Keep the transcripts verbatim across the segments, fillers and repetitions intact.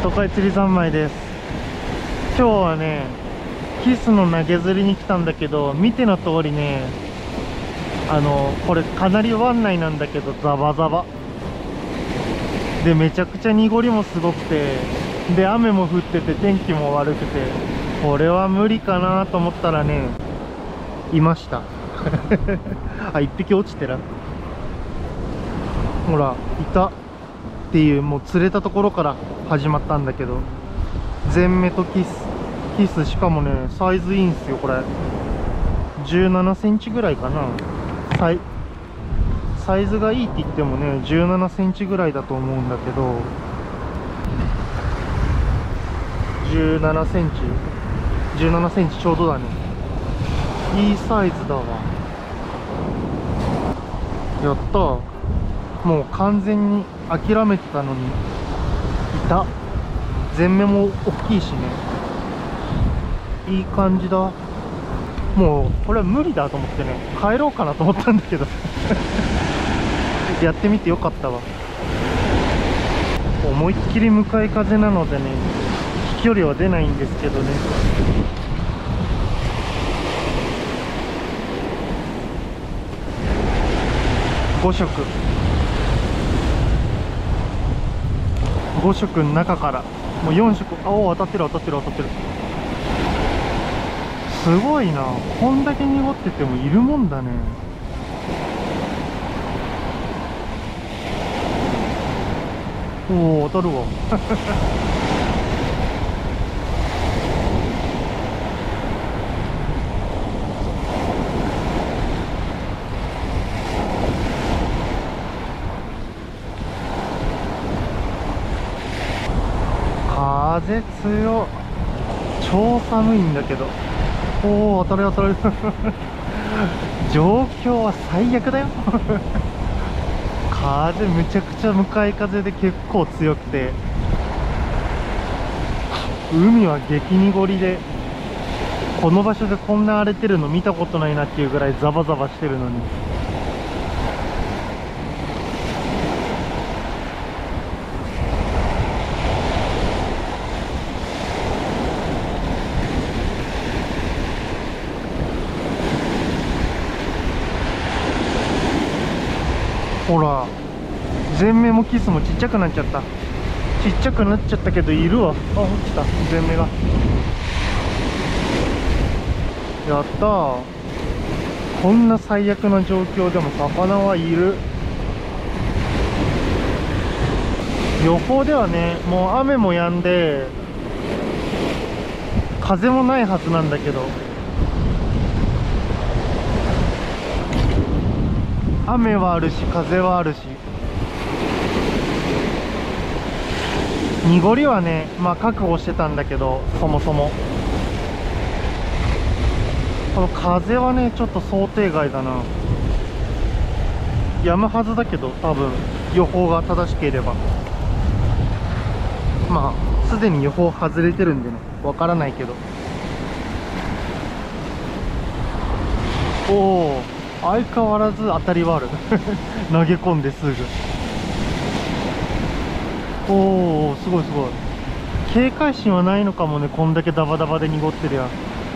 都会釣り三昧です。今日はねキスの投げ釣りに来たんだけど、見ての通りね、あのこれかなり湾内なんだけどザバザバで、めちゃくちゃ濁りもすごくて、で雨も降ってて天気も悪くて、これは無理かなと思ったらね、いましたあ、一匹落ちてる。ほらいたっていう、もう釣れたところから始まったんだけど、全目とキスキスしかもねサイズいいんすよ。これじゅうななセンチぐらいかな。サイサイズがいいって言ってもねじゅうななセンチぐらいだと思うんだけど、じゅうななセンチじゅうななセンチちょうどだね。いいサイズだわ。やったー。もう完全に諦めてたのにいた。全目も大きいしね、いい感じだ。もうこれは無理だと思ってね、帰ろうかなと思ったんだけどやってみてよかったわ。思いっきり向かい風なのでね、飛距離は出ないんですけどね。ご色ご色の中からもうよん色、あお、当たってる当たってる当たってる。すごいな、こんだけ濁っててもいるもんだね。おお、当たるわ風強っ、超寒いんだけど。おお、当たる当たる状況は最悪だよ風むちゃくちゃ向かい風で結構強くて、海は激濁りで、この場所でこんな荒れてるの見たことないなっていうぐらいザバザバしてるのに。ほら全目もキスもちっちゃくなっちゃった。ちっちゃくなっちゃったけどいるわ。あ、落ちた全目が。やったー。こんな最悪な状況でも魚はいる。予報ではね、もう雨も止んで風もないはずなんだけど、雨はあるし風はあるし、濁りはねまあ確保してたんだけど、そもそもこの風はねちょっと想定外だな。止むはずだけど、多分予報が正しければ。まあすでに予報外れてるんでねわからないけど。おお、相変わらず当たりはある投げ込んですぐ。おお、すごいすごい。警戒心はないのかもね、こんだけダバダバで濁ってるやん。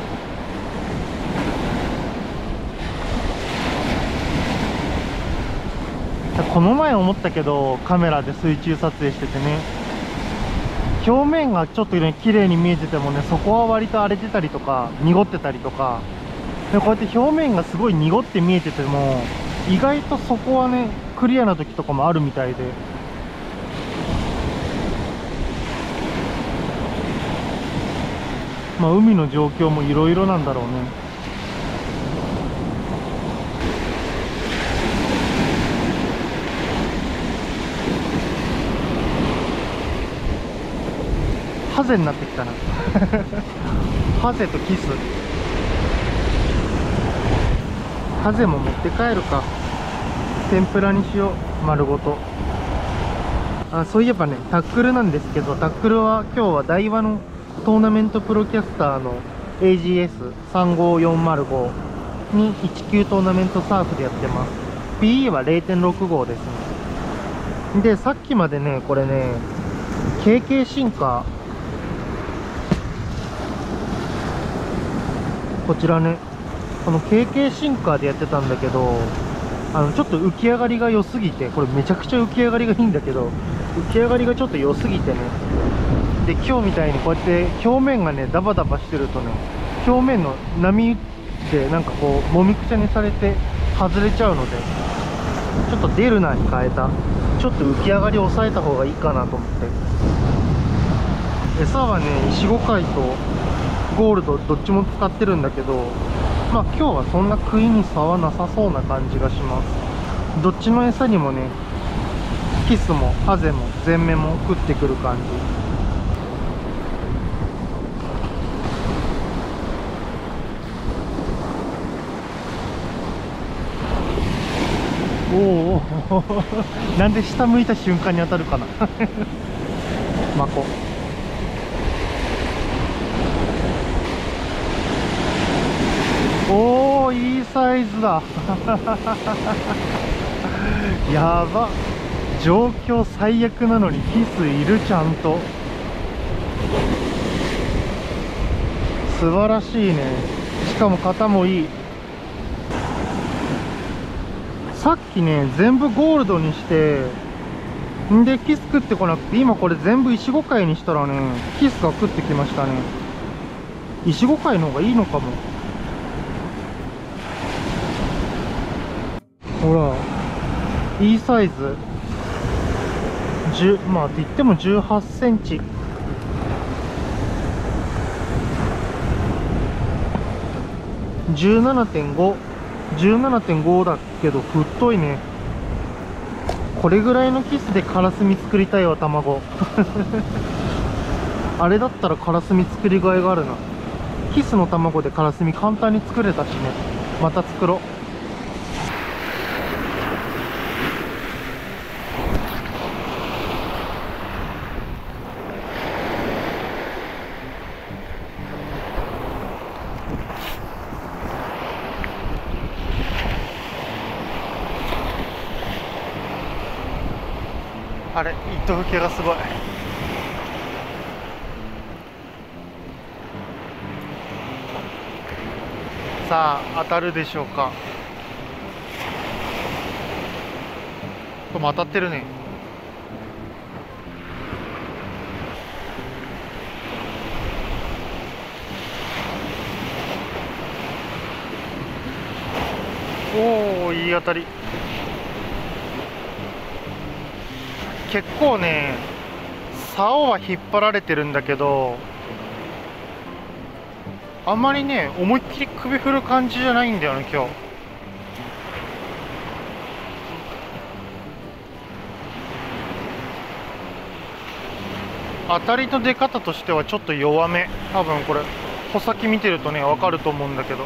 この前思ったけど、カメラで水中撮影しててね、表面がちょっとね綺麗に見えててもね、そこは割と荒れてたりとか濁ってたりとかで、こうやって表面がすごい濁って見えてても、意外とそこはねクリアな時とかもあるみたいで、まあ海の状況もいろいろなんだろうね。ハゼになってきたなハゼとキス。ハゼも持って帰るか、天ぷらにしよう丸ごと。あ、そういえばねタックルなんですけど、タックルは今日は台湾のトーナメントプロキャスターの エージーエスさんごよんまるご にいち級トーナメントサーフでやってます。 ピーイー は れいてんろくご ですね。でさっきまでねこれねケーケー シンカー、こちらね、この ケーケー シンカーでやってたんだけど、あのちょっと浮き上がりが良すぎて、これめちゃくちゃ浮き上がりがいいんだけど、浮き上がりがちょっと良すぎてね。で、今日みたいにこうやって表面がねダバダバしてるとね、表面の波でなんかこうもみくちゃにされて外れちゃうので、ちょっとデルナに変えた。ちょっと浮き上がりを抑えた方がいいかなと思って。餌はね、イシゴカイとゴールドどっちも使ってるんだけど、まあ今日はそんな食いに差はなさそうな感じがします。どっちの餌にもね、キスもハゼもゼンメも食ってくる感じ。おおなんで下向いた瞬間に当たるかなマコ。おお、いいサイズだやば、状況最悪なのにキスいる、ちゃんと。素晴らしいね。しかも型もいい。さっきね全部ゴールドにしてんでキス食ってこなくて、今これ全部イシゴカイにしたらね、キスが食ってきましたね。イシゴカイの方がいいのかも。ほら、いいサイズ。じゅう、まあって言ってもじゅうはちセンチ。じゅうななてんご、じゅうななてんご だけど太いね。これぐらいのキスでカラスミ作りたいわ、卵あれだったらカラスミ作りがいがあるな。キスの卵でカラスミ簡単に作れたしね。また作ろう。あれ、糸吹けがすごい。さあ、当たるでしょうか。これも当たってるね。おお、いい当たり。結構ね、竿は引っ張られてるんだけど、あんまりね思いっきり首振る感じじゃないんだよね今日。当たりの出方としてはちょっと弱め。多分これ穂先見てるとね分かると思うんだけど。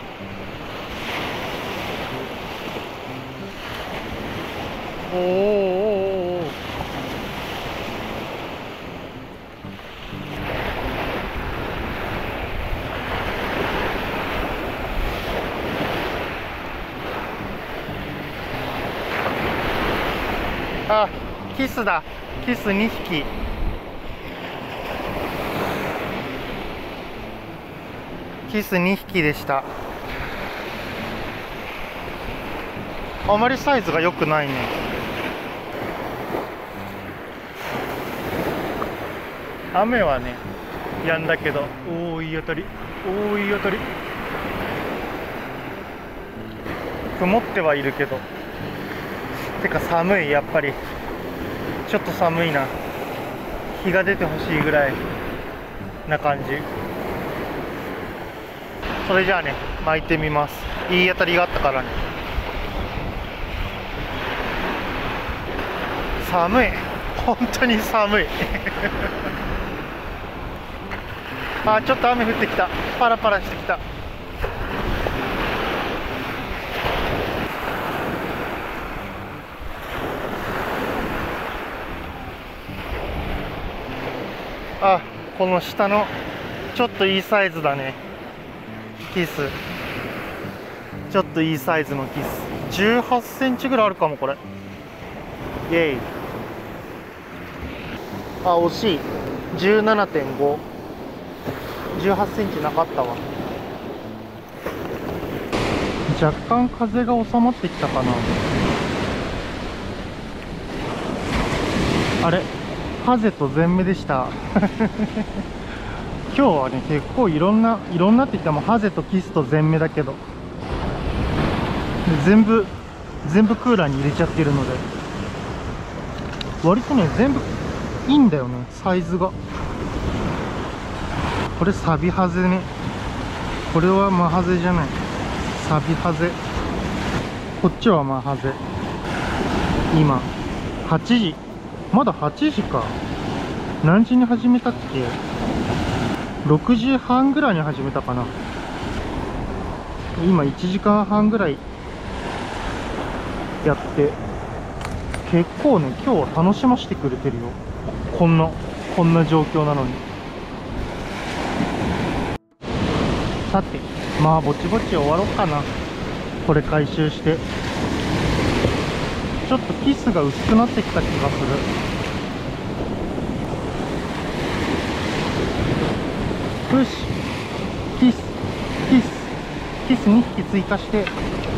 おーおーおーおー、あ、キスだ。キスにひき。キスにひきでした。あまりサイズが良くないね。雨はねやんだけど、おおいい当たり、おおいい当たり。曇ってはいるけど、てか寒い。やっぱりちょっと寒いな。日が出てほしいぐらいな感じ。それじゃあね、巻いてみます。いい当たりがあったからね。寒い、本当に寒いあ、ちょっと雨降ってきた。パラパラしてきた。あ、この下のちょっといいサイズだね。キスちょっといいサイズのキス。じゅうはちセンチぐらいあるかもこれ。イエイ。 あ、惜しい。じゅうななてんご。じゅうはちセンチなかったわ。若干風が収まってきたかな。あれ、ハゼと全目でした今日はね、結構いろんないろんなって言ってもハゼとキスと全目だけど、で全部全部クーラーに入れちゃってるので、割とね全部いいんだよね、サイズが。これサビハゼね。これはマハゼじゃない、サビハゼ。こっちはマハゼ。今はちじ、まだはちじか。何時に始めたっけ。ろくじはんぐらいに始めたかな。今いちじかんはんぐらいやって、結構ね今日は楽しませてくれてるよ。こんなこんな状況なのに。さて、まあぼちぼち終わろうかな。これ回収して。ちょっとキスが薄くなってきた気がする。よし、キスキスキスにひき追加して、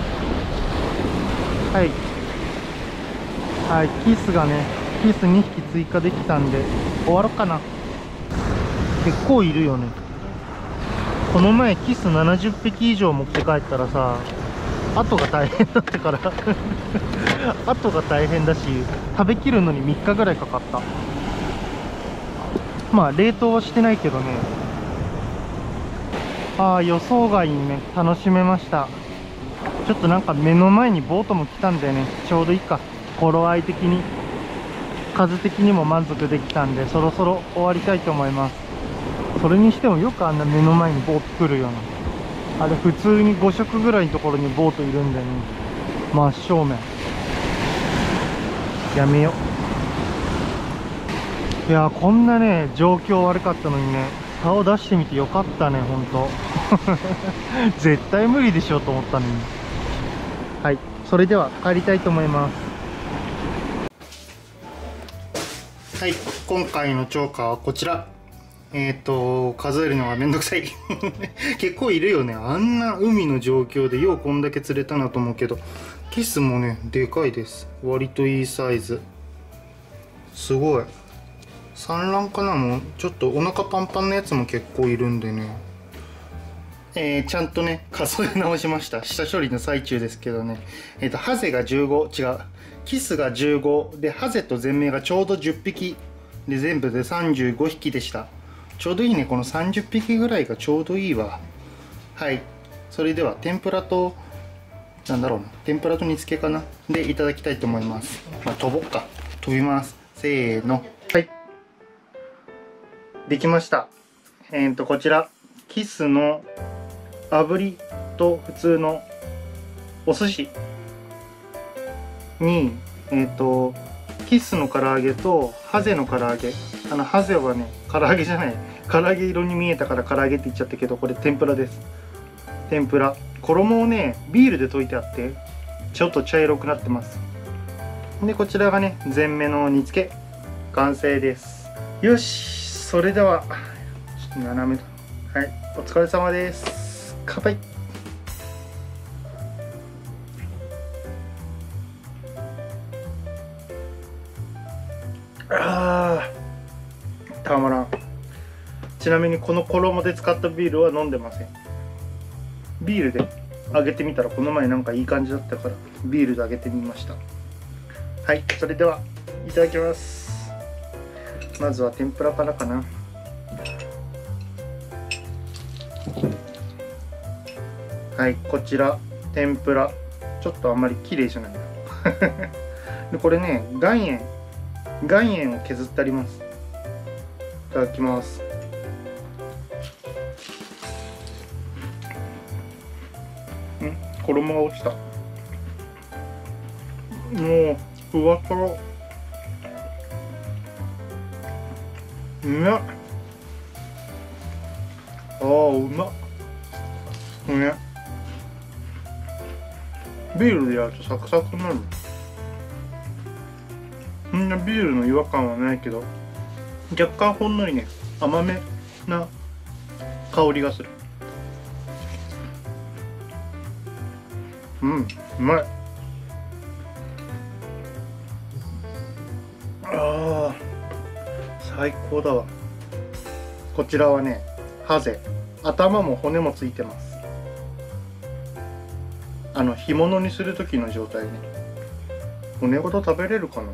はいはい、キスがねキスにひき追加できたんで終わろうかな。結構いるよね。この前キスななじゅっぴき以上持って帰ったらさ、後が大変だったから後が大変だし、食べきるのにみっかぐらいかかった。まあ冷凍はしてないけどね。ああ、予想外にね楽しめました。ちょっとなんか目の前にボートも来たんでね、ちょうどいいか。頃合い的に数的にも満足できたんで、そろそろ終わりたいと思います。それにしてもよくあんな目の前にボート来るよな。あれ普通にご色ぐらいのところにボートいるんでね、真正面。やめよ。いやー、こんなね状況悪かったのにね、竿出してみてよかったね、ほんと絶対無理でしょと思ったのに。はい、それでは帰りたいと思います。はい、今回の釣果はこちら。えっと数えるのがめんどくさい結構いるよね。あんな海の状況でようこんだけ釣れたなと思うけど、キスもねでかいです。割といいサイズ、すごい。産卵かな。もうちょっとお腹パンパンのやつも結構いるんでね、えー、ちゃんとね数え直しました。下処理の最中ですけどね。えっとハゼがじゅうご、違う、キスがじゅうごで、ハゼと全目がちょうどじゅっぴきで、全部でさんじゅうごひきでした。ちょうどいいね。このさんじゅっぴきぐらいがちょうどいいわ。はい、それでは天ぷらと、なんだろうな、天ぷらと煮付けかなでいただきたいと思います。まあ、飛ぼっか。飛びます。せーの。はい、できました。えーとこちらキスの炙りと普通のお寿司に、えーとキスの唐揚げとハゼの唐揚げ。あのハゼはね唐揚げじゃない、唐揚げ色に見えたから唐揚げって言っちゃったけど、これ天ぷらです。天ぷら、衣をねビールで溶いてあってちょっと茶色くなってます。でこちらがね全目の煮付け完成です。よし、それではちょっと斜めだ。はい、お疲れ様です。乾杯。あー、たまらん。ちなみにこの衣で使ったビールは飲んでません。ビールで揚げてみたらこの前なんかいい感じだったからビールで揚げてみました。はい、それではいただきます。まずは天ぷらからかな。はい、こちら天ぷら、ちょっとあんまり綺麗じゃないなでこれね岩塩岩塩を削ってあります。いただきます。ん、衣が落ちた。もうふわとろ。うまっ。あー、うまっ。ね、ビールでやるとサクサクになる。そんなビールの違和感はないけど、 若干ほんのりね甘めな香りがする。うん、うまい。あー、最高だわ。こちらはねハゼ、頭も骨もついてます。あの干物にする時の状態ね。骨ごと食べれるかな。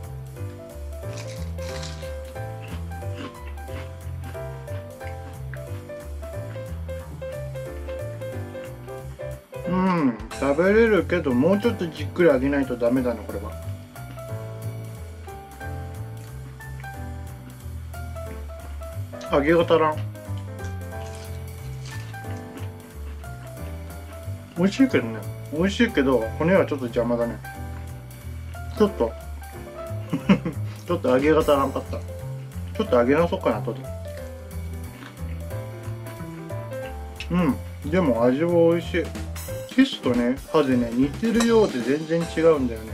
うん、食べれるけどもうちょっとじっくり揚げないとダメだねこれは。揚げが足らん。美味しいけどね、美味しいけど骨はちょっと邪魔だね。ちょっとちょっと揚げが足らんかった。ちょっと揚げなそうかな後で。うん、でも味は美味しい。キスとねハゼね似てるようで全然違うんだよね。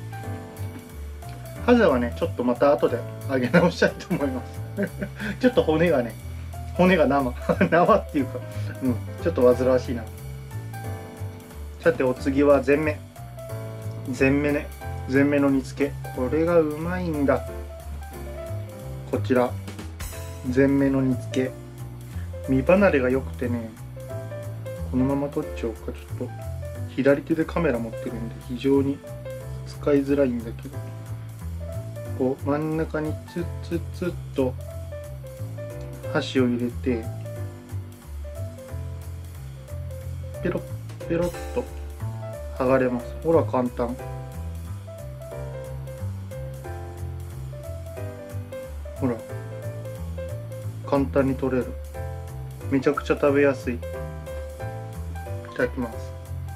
ハゼはねちょっとまた後で揚げ直したいと思いますちょっと骨がね骨が生生っていうか、うん、ちょっと煩わしいな。さてお次は全目。全目ね、全目の煮付け、これがうまいんだ。こちら全目の煮付け、身離れが良くてね、このまま撮っちゃおうか。ちょっと左手でカメラ持ってるんで非常に使いづらいんだけど、こう真ん中にツッツッツッと箸を入れてペロッペロッと剥がれます。ほら簡単。ほら簡単に取れる。めちゃくちゃ食べやすい。いただきます。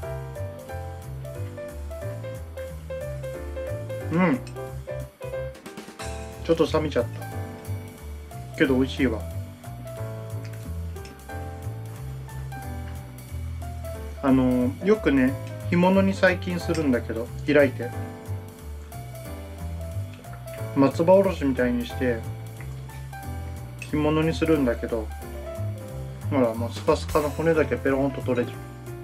うん、ちょっと冷めちゃったけど美味しいわ。あのー、よくね干物に最近するんだけど、開いて松葉おろしみたいにして干物にするんだけど、ほらもうスカスカの骨だけペロンと取れちゃう。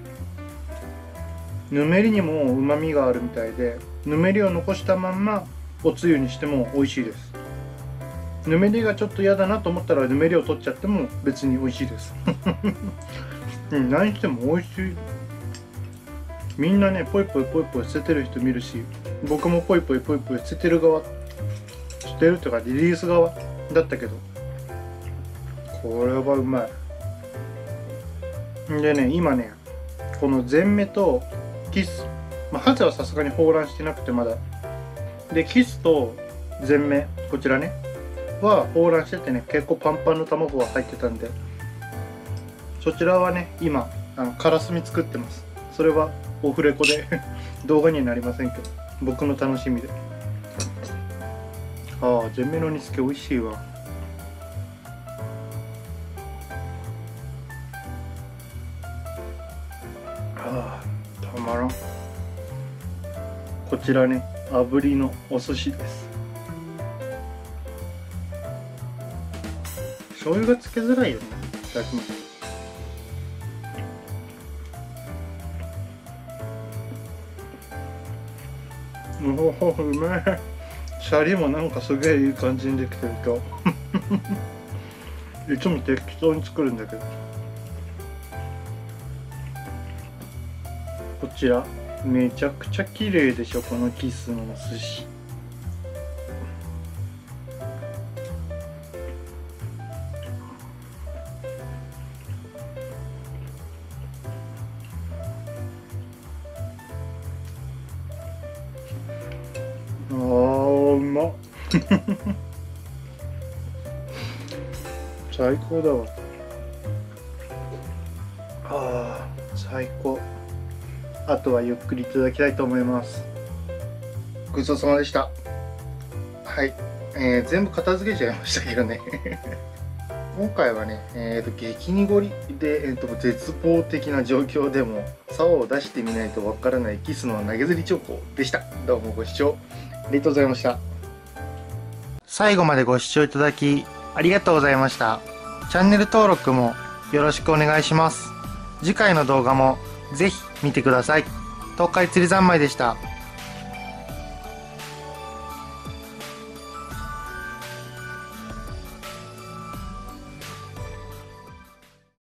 ぬめりにもうまみがあるみたいで、ぬめりを残したまんまおつゆにしても美味しいです。ぬめりがちょっと嫌だなと思ったらぬめりを取っちゃっても別に美味しいですうん、何しても美味しい。みんなねポイポイポイポイ捨ててる人見るし、僕もポイポイポイポイ捨ててる側、捨てるとかリリース側だったけど、これはうまい。でね今ねこの全目とキス、まあ、ハゼはさすがに放卵してなくてまだで、キスと全目こちらねは放卵しててね、結構パンパンの卵が入ってたんで、そちらはね今あのカラスミ作ってます。それはオフレコで動画にはなりませんけど僕の楽しみで。ああ全目の煮付け美味しいわ。ああたまらん。こちらね炙りのお寿司です。醤油がつけづらいよね。いただきます。おおうめえ。シャリもなんかすげえいい感じにできてる今日いつも適当に作るんだけど。こちらめちゃくちゃ綺麗でしょこのキスのお寿司。あーうまっ最高だわ。あー最高。あとはゆっくりいただきたいと思います。ごちそうさまでした。はい、えー、全部片付けちゃいましたけどね今回はね、えーと激濁りで、えーと絶望的な状況でも竿を出してみないとわからないキスの投げ釣り兆候でした。どうもご視聴ありがとうございました。 最後までご視聴いただきありがとうございました。チャンネル登録もよろしくお願いします。次回の動画もぜひ見てください。東海釣り三昧でした。